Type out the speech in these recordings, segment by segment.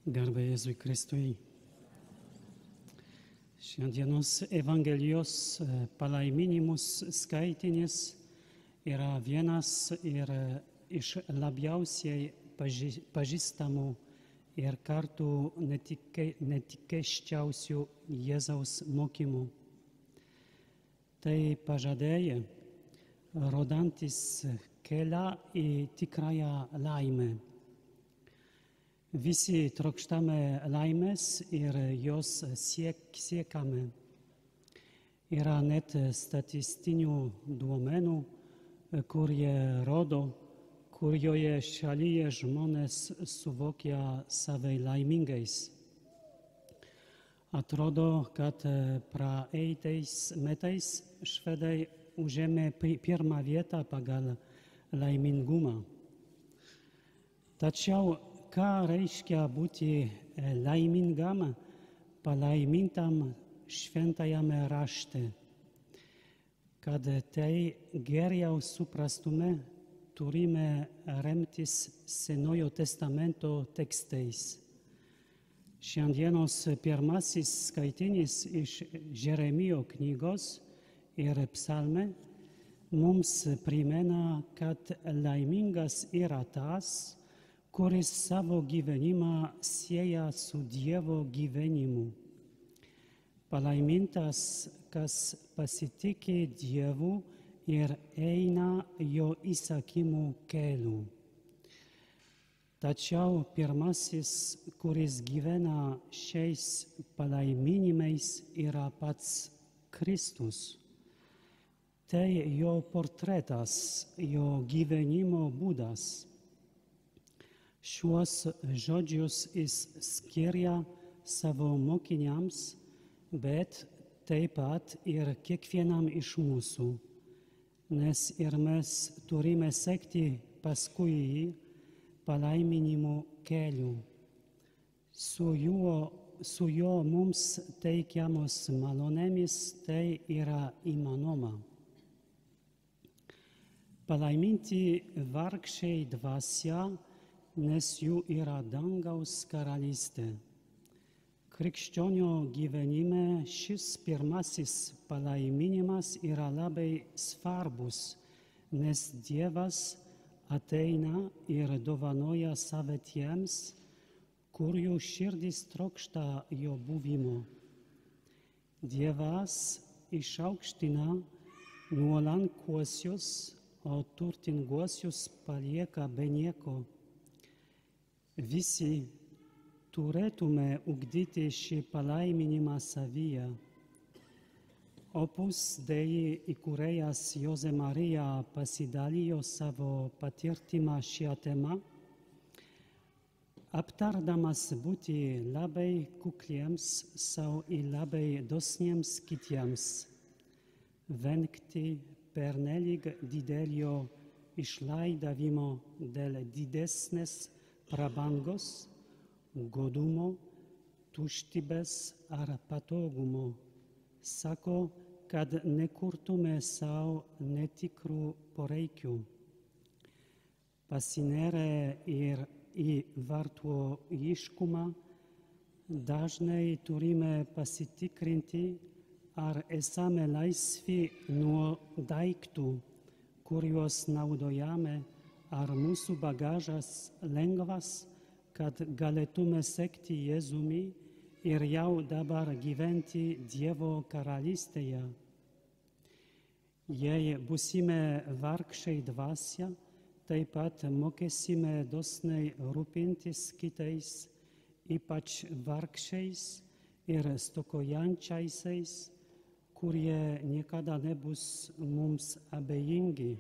Garbė Jėzui Kristui. Šiandienos Evangelijos palaiminimus skaitinys yra vienas ir iš labiausiai pažįstamų ir kartu netikėčiausių Jėzaus mokymų. Tai pažadėja, rodantis kelią į tikrąją laimę. Visi trokštame laimės ir jos siekame. Yra net statistinių duomenų, kurie rodo, kurioje šalyje žmonės suvokia save laimingais. Atrodo, kad praeitais metais švedai užėmė pirmą vietą pagal laimingumą. Tačiau ką reiškia būti laimingam, palaimintam šventajame rašte? Kad tai geriau suprastume, turime remtis Senojo testamento tekstais. Šiandienos pirmasis skaitinys iš Jeremijo knygos ir psalmė mums primena, kad laimingas yra tas, kuris savo gyvenimą sieja su Dievo gyvenimu. Palaimintas, kas pasitikė Dievu ir eina jo įsakymų keliu. Tačiau pirmasis, kuris gyvena šiais palaiminimais, yra pats Kristus. Tai jo portretas, jo gyvenimo būdas. Šiuos žodžius jis skiria savo mokiniams, bet taip pat ir kiekvienam iš mūsų, nes ir mes turime sekti paskui jį palaiminimo keliu. Su juo mums teikiamos malonėmis tai yra įmanoma. Palaiminti vargšai dvasia, nes jų yra dangaus karalystė. Krikščionio gyvenime šis pirmasis palaiminimas yra labai svarbus, nes Dievas ateina ir dovanoja save tiems, kurių širdis trokšta jo buvimo. Dievas išaukština nuolankuosius, o turtinguosius palieka be nieko. Visi turėtume ugdyti šį palaiminimą savyje. Opus Dei įkūrėjas Jose Marija pasidalijo savo patirtimą šią temą, aptardamas būti labai kukliems sau ir labai dosniems kitiems, vengti pernelyg didelio išlaidavimo dėl didesnės prabangos, godumo, tuštybės ar patogumo. Sako, kad nekurtume sau netikrų poreikių. Pasinėrę ir į vartotojiškumą, dažnai turime pasitikrinti, ar esame laisvi nuo daiktų, kuriuos naudojame, ar mūsų bagažas lengvas, kad galėtume sekti Jėzumi ir jau dabar gyventi Dievo karalystėje. Jei būsime vargšai dvasia, taip pat mokėsime dosniai rūpintis kitais, ypač vargšais ir stokojančiaisiais, kurie niekada nebus mums abejingi.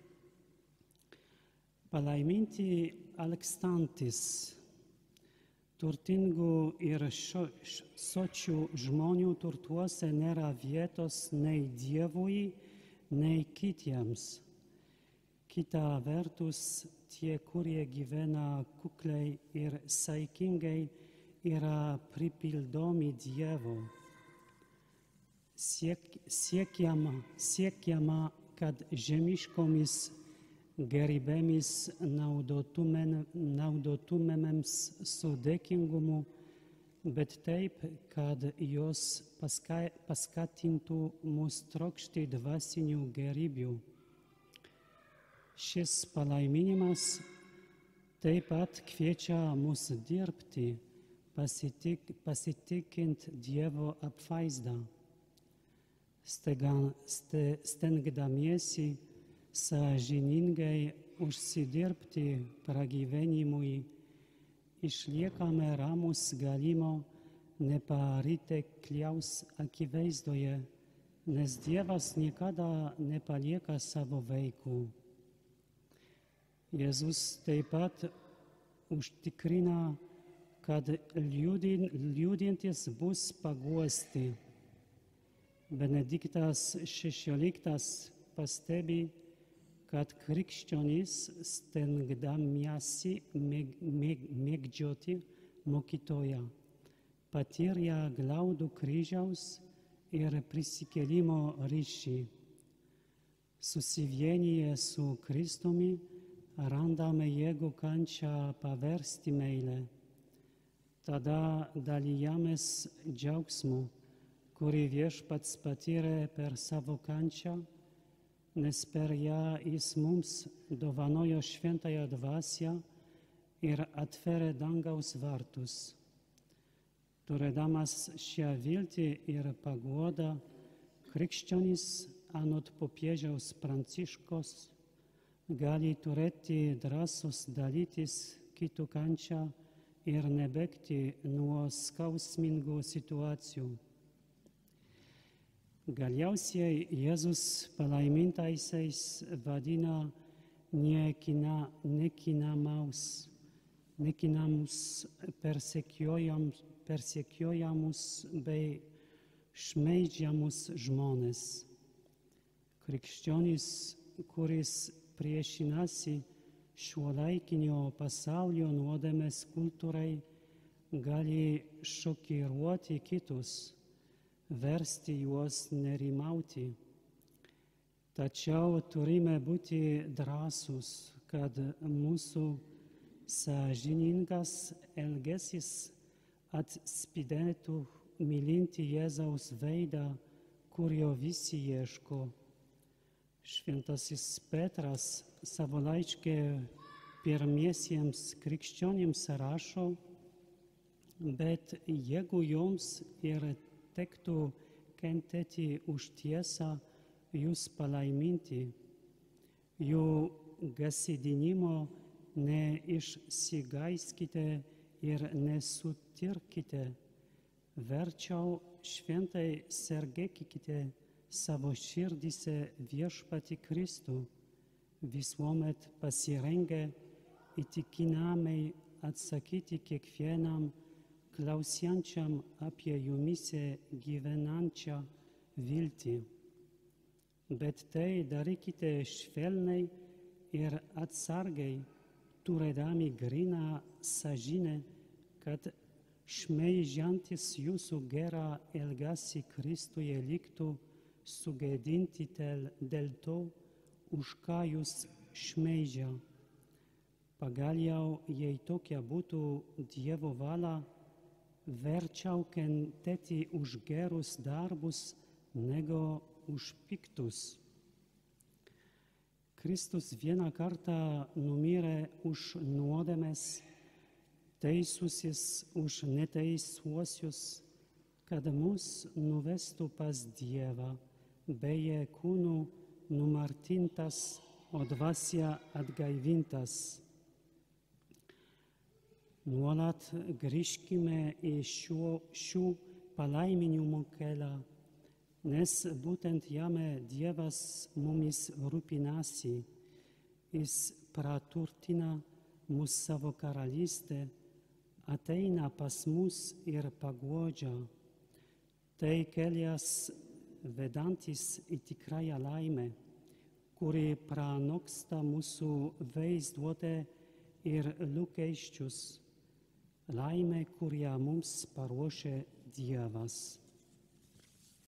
Palaiminti alkstantys. Turtingų ir sočių žmonių turtuose nėra vietos nei Dievui, nei kitiems. Kita vertus, tie, kurie gyvena kukliai ir saikingai, yra pripildomi Dievo. Siekiama, kad žemiškomis geribemis naudotumėms su dėkingumu, bet taip, kad jos paskatintų mus trokšti dvasinių gėrybių. Šis palaiminimas taip pat kviečia mus dirbti, pasitikint Dievo apvaizdą, stengdamiesi sąžiningai užsidirbti pragyvenimui, išliekame ramus galimo nepritekliaus akivaizdoje, nes Dievas niekada nepalieka savo vaikų. Jėzus taip pat užtikrina, kad liūdintys bus paguosti. Benediktas XVI pastebi, kad krikščionys stengdamiesi mėgdžioti mokytoją, patyrė glaudų kryžiaus ir prisikėlimo ryšį. Susivienyje su Kristumi randame jėgų kančią paversti meilę. Tada dalijamės džiaugsmu, kurį Viešpats patyrė per savo kančią, nes per ją jis mums dovanojo šventąją dvasią ir atverė dangaus vartus. Turėdamas šią viltį ir paguodą, krikščionys anot popiežiaus Pranciškos gali turėti drąsos dalytis kitų kančią ir nebėgti nuo skausmingų situacijų. Galiausiai Jėzus palaimintaisiais vadina niekinamus persekiojamus bei šmeižiamus žmones. Krikščionis, kuris priešinasi šiuolaikinio pasaulio nuodėmės kultūrai, gali šokiruoti kitus, versti juos nerimauti. Tačiau turime būti drąsūs, kad mūsų sąžiningas elgesys atspindėtų mylintį Jėzaus veidą, kurio visi ieško. Šventasis Petras savo laiške pirmiesiems krikščionims rašo, bet jeigu joms ir tektų kentėti už tiesą, jūs palaiminti, jų gąsdinimo neišsigaiskite ir nesutirkite, verčiau šventai sergėkite savo širdyse Viešpatį Kristų, visuomet pasirengę įtikinamai atsakyti kiekvienam klausiančiam apie jumise gyvenančią viltį. Bet tai darykite švelniai ir atsargiai, turėdami gryną sąžinę, kad šmeižiantis jūsų gerą elgesį Kristuje liktų sugėdinti dėl to, už ką jūs šmeižia. Pagaliau, jei tokia būtų Dievo valia, verčiau kentėti už gerus darbus, negu už piktus. Kristus vieną kartą numirė už nuodėmes, teisusis už neteisuosius, kad mus nuvestų pas Dievą, beje kūnu numartintas, o dvasia atgaivintas. Nuolat grįžkime į šių palaiminimų kelią, nes būtent jame Dievas mumis rūpinasi. Jis praturtina mus savo karalystę, ateina pas mus ir paguodžia. Tai kelias vedantis į tikrąją laimę, kuri pranoksta mūsų vaizduotę ir lūkesčius. Laimė, kurią mums paruošė Dievas.